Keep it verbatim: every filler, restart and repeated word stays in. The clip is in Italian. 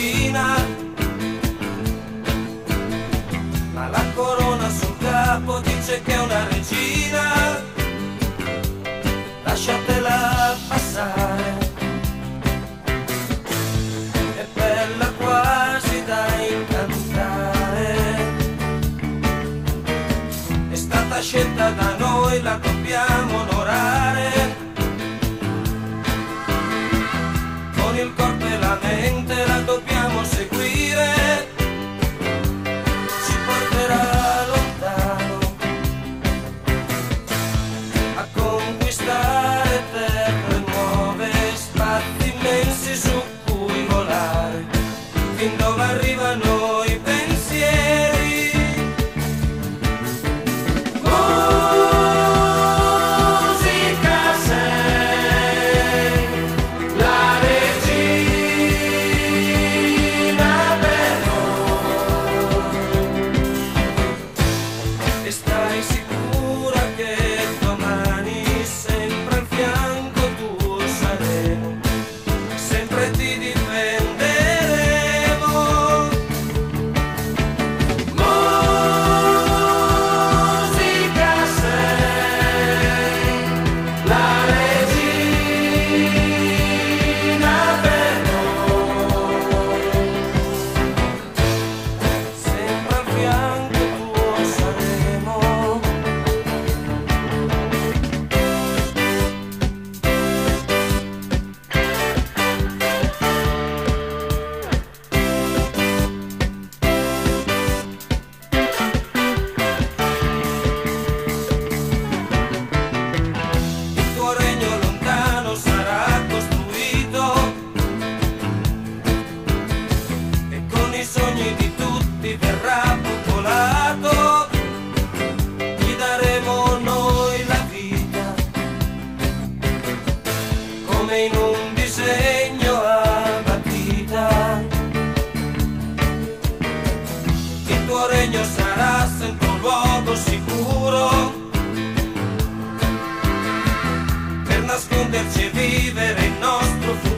regina, ma la corona sul capo dice che è una regina, lasciatela passare, è bella quasi da incantare, è stata scelta da noi, la dobbiamo onorare, con il corpo e la mente la dobbiamo seguire, ci porterà lontano a conquistare terre nuove, spazi immensi su cui volare, fin dove arrivano i pensieri. Musica sei la regina per noi, e stai sicura che domani sempre al fianco tuo saremo, sempre ti difenderemo. Musica sei la regina per noi, sempre al fianco tuo saremo. Il tuo regno lontano sarà costruito e con i sogni di tutti verrà popolato, gli daremo noi la vita come in un disegno a matita. Il tuo regno sarà sempre un luogo sicuro per nasconderci e vivere il nostro futuro.